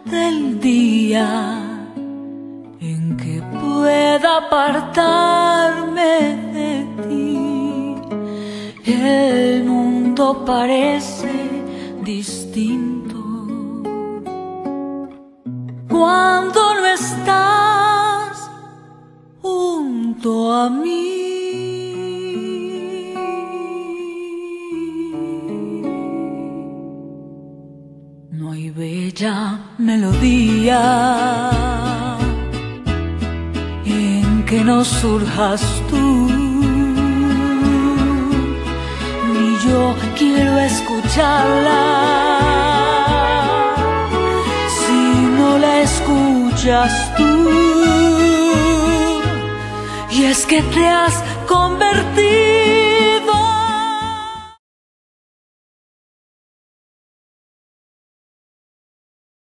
del día en que pueda apartarme de ti. El mundo parece distinto cuando no estás junto a mí. No hay bella melodía en que no surjas tú, ni yo quiero escucharla si no la escuchas tú. Y es que te has convertido